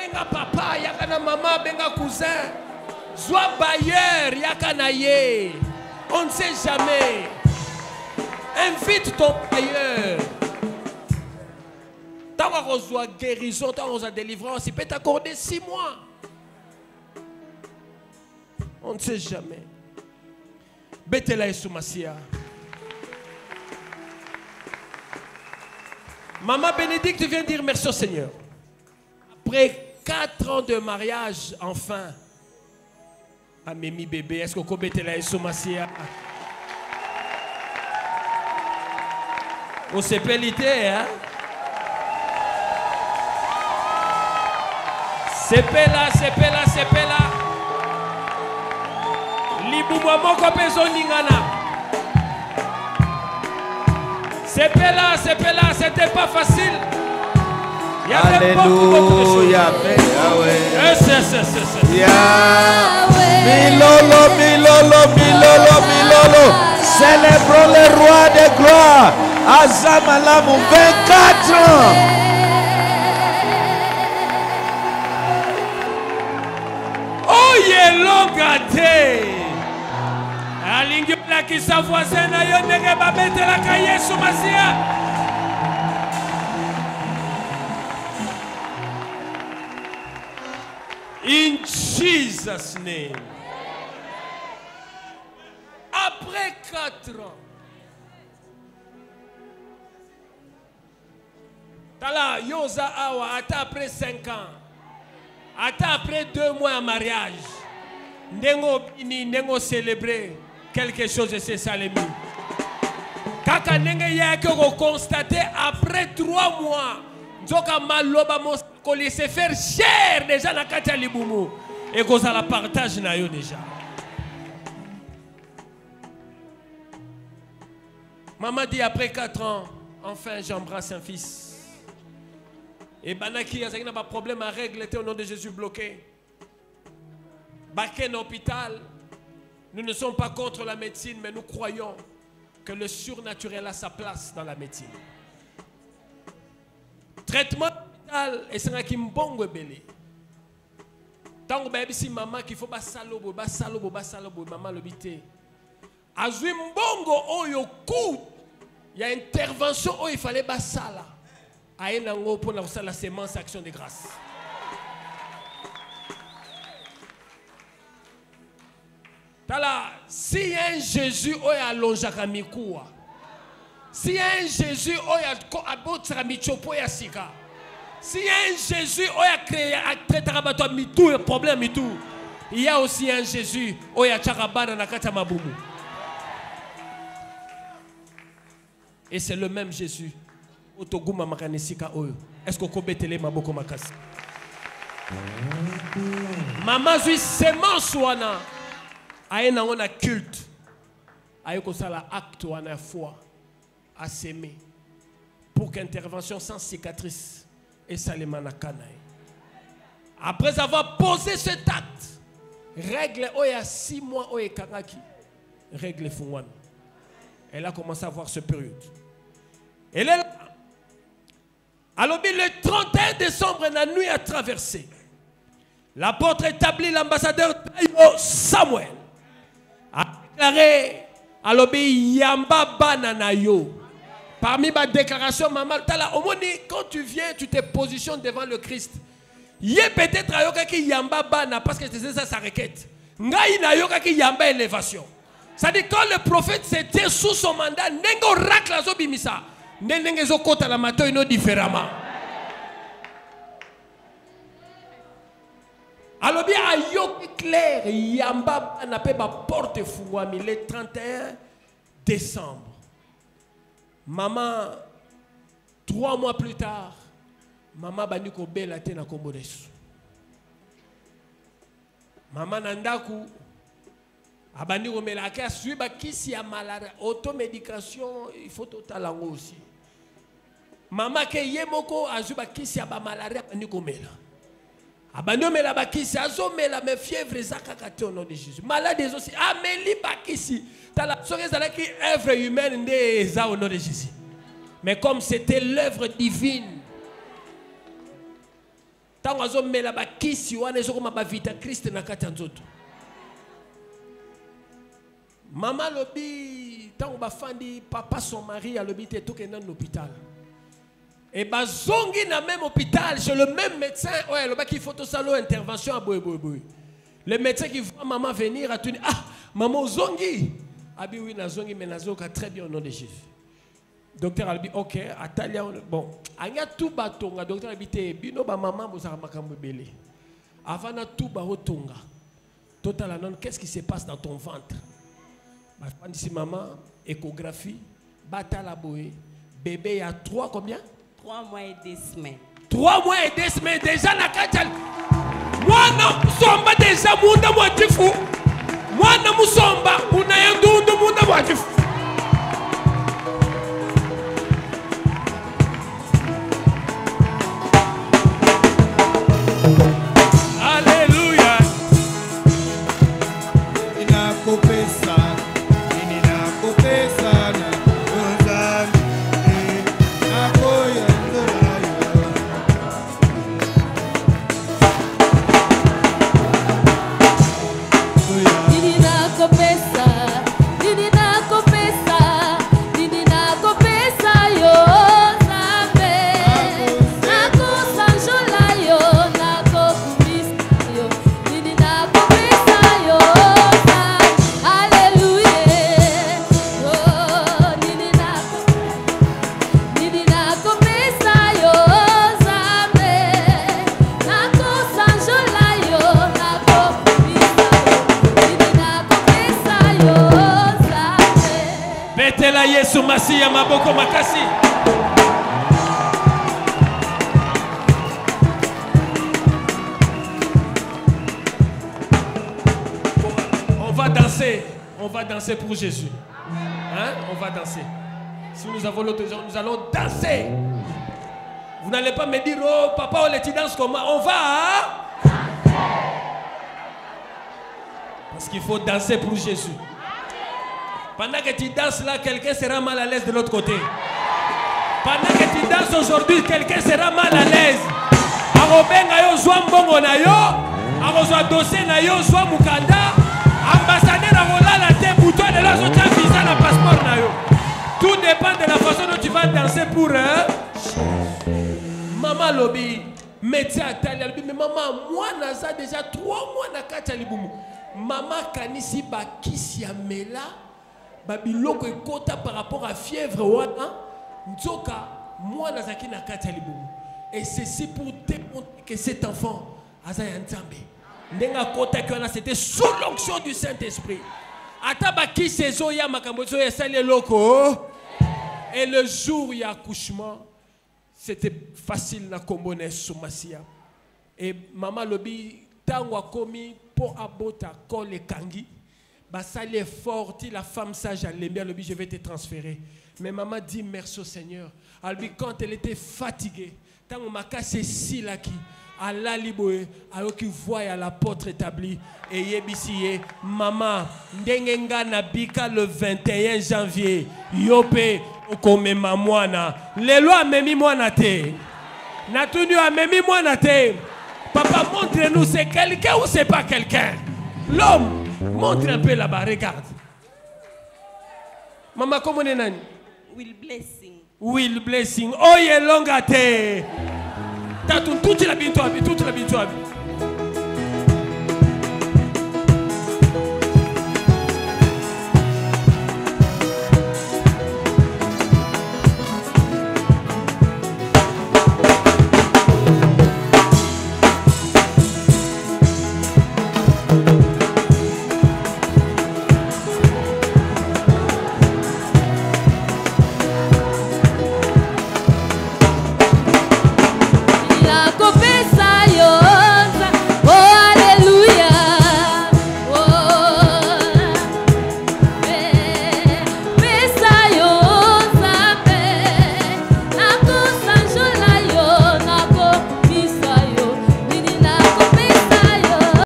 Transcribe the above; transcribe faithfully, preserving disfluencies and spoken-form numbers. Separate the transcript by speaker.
Speaker 1: benga papa, yaka na maman, benga cousin. Soit bailleur, yaka na ye. On ne sait jamais. Invite ton bailleur. Tant qu'on reçoit guérison, tant qu'on reçoit délivrance, il peut t'accorder six mois. On ne sait jamais. Betela et Soumassia. Maman Bénédicte vient dire merci au Seigneur. Après quatre ans de mariage, enfin, à Mimi bébé, est-ce que Betela et Soumassia? Au cépélité, hein? Sepela, sepela, sepela. Libumwa moko peso ningana. Sepela, sepela, c'était pas facile. Il y avait beaucoup, beaucoup de choses.
Speaker 2: Yahweh.
Speaker 1: Yes, yes, yes, yes.
Speaker 2: Yahweh. Milolo, milolo, milolo, milolo. Célébrons le roi de gloire. Azamalamu, vingt-quatre ans.
Speaker 1: Longate alingi la ki sa voisin na yo ndenge ba metela ka Yesu Masia. In Jesus name. Après quatre ans, tala yoza awa ata après cinq ans, ata après deux mois en mariage. Nengo bini, nengo célébrer quelque chose de ces salemi. Kaka nenge ya ko constater après trois mois, nzoka maloba mo se faire cher déjà na kati ya libumu et ko la partage na yo déjà. Maman dit après quatre ans, enfin j'embrasse un fils. Et banaki azaki na ba problème à règle était au nom de Jésus bloqué. Baken hôpital, nous ne sommes pas contre la médecine, mais nous croyons que le surnaturel a sa place dans la médecine. Traitement hôpital, et c'est un qui mbongo belé. Tant que si maman qu'il faut pas salobo, ba salobo, ba salobo, maman le bité. Azui mbongo oyo coup, il y a intervention où il fallait ba sala. Ayenango pour la sémence action de grâce. Si y a un Jésus qui a allongé la mikoua, si y a un Jésus qui a aboté la michopo ya sika, si y a un Jésus qui a créé a traité la mitou et problème mitou, il y a aussi un Jésus qui a tcharabana na kata mabumu. Et c'est le même Jésus. Otoguma makanisika oyo. Est-ce que kobetele maboko makasi? Maman zui semence wana. Aïe on a culte. Aïe comme ça la acte ou la foi à s'aimer pour qu'intervention sans cicatrice et salement na kanaï. Après avoir posé cet acte, règle oya six mois oya kangaki, règle fouane. Elle a commencé à voir ce période. Elle est là. Alors le trente et un décembre, la nuit a traversé. L'apôtre établit l'ambassadeur Samuel. A déclaré alors yamba banana yo. Parmi ma déclaration, maman, quand tu viens, tu te positionnes devant le Christ. Il y a peut-être ayoka ki yamba bana parce que c'est ça sa requête. Ngai na yoka ki yamba élévation. Ça dit quand le prophète s'était sous son mandat, nengo rak la zo bimisa. Nengo zo kota la mato ino différemment. Alors bien ayoki clair yamba na pe ba porte fouami le trente et un décembre. Maman, trois mois plus tard, maman bani ko bela te na kombo desu. Maman nandaku abani ko mela ka suivi ba kisi ya malaria, automédication, il faut total lango aussi. Maman ke yemoko azu ba kisi ya ba malaria bani ko mela. Abani mela ba kisi azo mela me fièvre zakaka te au nom de Jésus. Malade aussi ameli ba kisi. La qui œuvre humaine n'est au nom de Jésus. Mais comme c'était l'œuvre divine, Tango azo mela ba kisi wana ezo koma ba vita Christ na kati nzoto. Maman lobi tango ba fandi papa son mari a lobi te to kenda na l'hôpital. Et ba zongi na même hôpital chez le même médecin, ouais, le ba qui faut to salo intervention à boy boy boy. Le médecin qui voit maman venir a dit ah maman zongi. Abi oui na zongi mais nazoka très bien au nom de Jésus. Docteur Albi, ok, Atalia, bon, anya tout batonga, docteur Albi, bino ba maman bozara makambo belé. Avant na tout ba otonga. Total anon, qu'est-ce qui se passe dans ton ventre? Ba ici maman, échographie, batala boé, bébé il y a trois combien?
Speaker 3: Trois mois et deux semaines.
Speaker 1: Trois mois et deux semaines déjà na kachal. Moi na somba déjà munda mwatifu. Moi na musomba unayandu ndu munda mwatifu. Yesu Masiya maboko makasi. On va danser, on va danser pour Jésus. Hein? On va danser. Si nous avons l'autorisation, nous allons danser. Vous n'allez pas me dire, oh papa, on les danse comment? On va. Hein? Parce qu'il faut danser pour Jésus. Pendant que tu danses là, quelqu'un sera mal à l'aise de l'autre côté. Pendant que tu danses aujourd'hui, quelqu'un sera mal à l'aise. Arobenga yo zwa mbongo na yo, arozwa dossier na yo zwa mukanda, ambassadeur arola la te bouton de la sotia visa na passeport na yo. Tout dépend de la façon dont tu vas danser pour hein? Maman lobi, médecin atali lobi, mais maman, moi naza déjà trois mois na kati libumu. Maman kanisi ba kisi ya mela. Babiloko ekota par rapport à fièvre wana nzoka mwana zaki na kati ya libumu. Et ceci pour démontrer que cet enfant aza ya nzambe ndenga kota ki wana c'était sous l'onction du Saint-Esprit. Ata bakisi ezo ya makambo ezo ya sali loko. Et le jour ya accouchement c'était facile na kombona Masiya. Et maman lobi tango akomi po abota kole kangi. Basali est forte, la femme sage, elle l'aime bien, elle dit je vais te transférer. Mais maman dit merci au Seigneur. Elle dit quand elle était fatiguée, tant que ma casse est si là qui, Allah liboé, alors qu'il voit à la porte établie et yebisiye, maman, ndengenga nabika le vingt et un janvier, yope okome mamwana. Les lois memi mwana te. Natunu a memi mwana te. Papa montre-nous c'est quelqu'un ou c'est pas quelqu'un. L'homme. Montre un peu là-bas, regarde. Maman, comment on est nani?
Speaker 3: Will blessing.
Speaker 1: Will blessing. Oh, il est long à terre. T'as tout, tout la vie, toi, toute la vie, toi.